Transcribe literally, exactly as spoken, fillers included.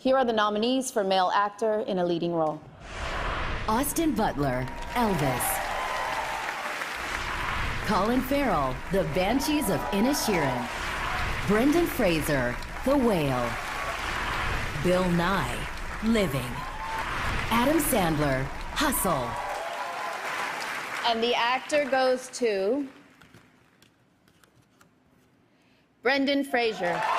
Here are the nominees for male actor in a leading role. Austin Butler, Elvis. Colin Farrell, The Banshees of Inisherin. Brendan Fraser, The Whale. Bill Nye, Living. Adam Sandler, Hustle. And the actor goes to Brendan Fraser.